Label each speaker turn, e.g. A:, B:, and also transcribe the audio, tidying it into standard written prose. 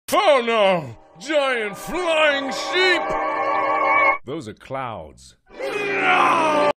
A: Oh no! Giant flying sheep! Those are clouds. No!